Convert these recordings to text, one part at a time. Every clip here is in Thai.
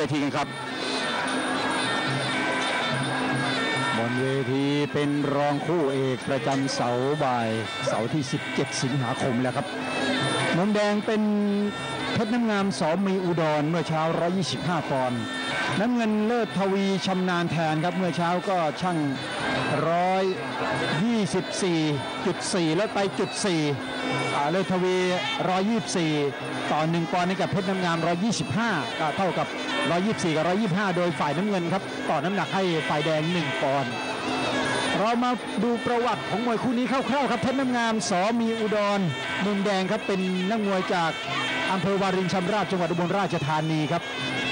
ทีกันครับบนเวทีเป็นรองคู่เอกประจำเสาร์บ่ายเสาร์ที่17สิงหาคมแล้วครับมุมแดงเป็นเพชรน้ำงามสอมีอุดรเมื่อเช้า125ปอนด์น้ำเงินเลิศทวีชำนาญแทนครับเมื่อเช้าก็ชั่ง124.4แล้วไปจุด4เลิศทวี124ต่อ1ปอนด์ให้กับเพชรน้ำงาม125ก็เท่ากับ124กับ125โดยฝ่ายน้ำเงินครับต่อน้ำหนักให้ฝ่ายแดง1ปอนด์เรามาดูประวัติของมวยคู่นี้คร่าวๆครับเพชรน้ำงามสอมีอุดรมุมแดงครับเป็นนักมวยจากอำเภอวารินชำราบจังหวัดอุบลราชธานีครับ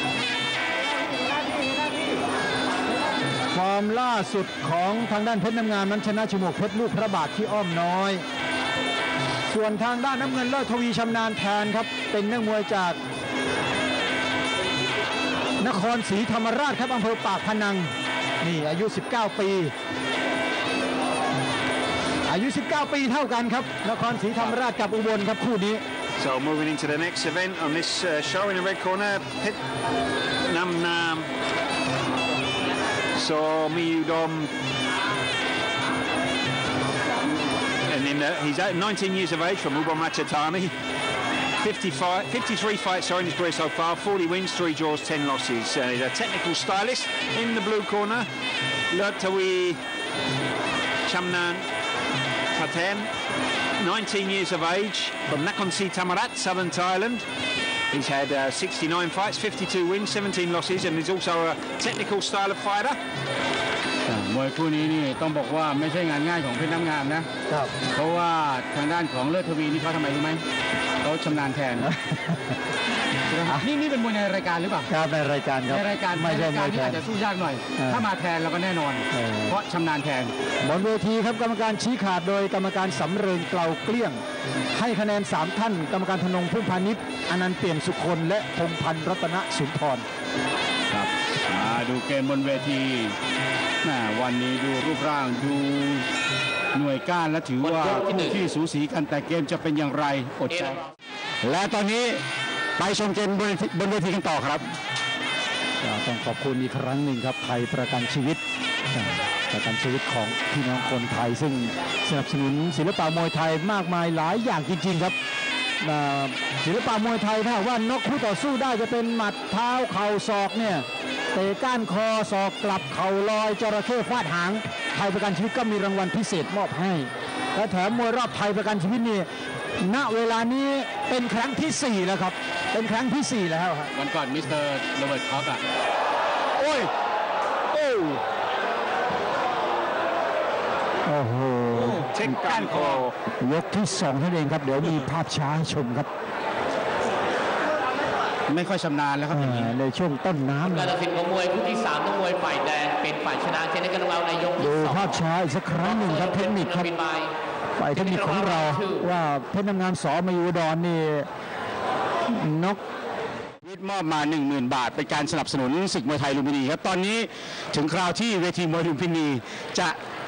ความล่าสุดของทางด้านเพชรน้ำงามนั้นชนะฉมวกเพชรลูกพระบาทที่อ้อมน้อยส่วนทางด้านน้ำเงินเลิศทวีชำนาญแทนครับเป็นนักมวยจากนครศรีธรรมราชครับอำเภอปากพนังนี่อายุ19ปีอายุ19ปีเท่ากันครับนครศรีธรรมราชกับอุบลครับคู่นี้ So moving into the next event on this show in the red corner, Pit Nam Nam Somi Udom, and he's 19 years of age from Ubon Ratchathani. 53 fights in his career so far, 40 wins, 3 draws, 10 losses. He's a technical stylist in the blue corner. Lurtawi Chamnan Paten, 19 years of age from Nakhon Si Thammarat, southern Thailand. He's had 69 fights, 52 wins, 17 losses, and he's also a technical style of fighter. มวยคู่นี้นี่ต้องบอกว่าไม่ใช่งานง่ายของเพชรน้ำงามนะเพราะว่าทางด้านของเลิศทวีนี่เขาทำไมรู้ไหมเขาชำนาญแทนนี่เป็นมวยในรายการหรือเปล่าครับในรายการครับในรายการไม่ใช่มวยที่อาจจะสู้ยากหน่อยถ้ามาแทนเราก็แน่นอนเพราะชำนาญแทนบนเวทีครับกรรมการชี้ขาดโดยกรรมการสำเริงเกลาเกลี้ยงให้คะแนน3ท่านกรรมการธนงพุ่มพานิชอนันต์เปี่ยมสุคนและพงพันธ์รัตนสุนทรครับดูเกมบนเวทีวันนี้ดูรูปร่างดูหน่วยก้านและถือว่าที่สูสีกันแต่เกมจะเป็นอย่างไรอดใจและตอนนี้ไปชมเกมบนเวทีกันต่อครับต้องขอบคุณอีกครั้งหนึ่งครับไทยประกันชีวิตของพี่น้องคนไทยซึ่งสนับสนุนศิลปะมวยไทยมากมายหลายอย่างจริงๆครับศิลปะมวยไทยถ้าว่านกคู่ต่อสู้ได้จะเป็นหมัดเท้าเข่าศอกเนี่ยเตะก้านคอศอกกลับเข่าลอยจระเข้ฟาดหางไทยประกันชีวิตก็มีรางวัลพิเศษมอบให้และแถมมวยรอบไทยประกันชีวิตนี่ณเวลานี้เป็นครั้งที่4แล้วครับเป็นครั้งที่4แล้วครับวันก่อนมิสเตอร์โรเบิร์ตคอปโอ้โหเช็คก้านคอยกที่2นั่นเองครับเดี๋ยวมีภาพช้าให้ชมครับไม่ค่อยชำนาญแล้วครับในช่วงต้นน้ำการตัดสินของมวยคู่ที่3ต้องมวยฝ่ายแดงเป็นฝ่ายชนะเช่นกันเราในยกที่2 ดูภาพช้าอีกสักครั้งหนึ่งครับเทคนิคครับฝ่ายเทคนิคของเราว่าเพชรน้ำงามสอมีอุดรนี่นกมอบมา 10,000 บาทเป็นการสนับสนุนศึกมวยไทยลุมพินีครับตอนนี้ถึงคราวที่เวทีมวยลุมพินีจะ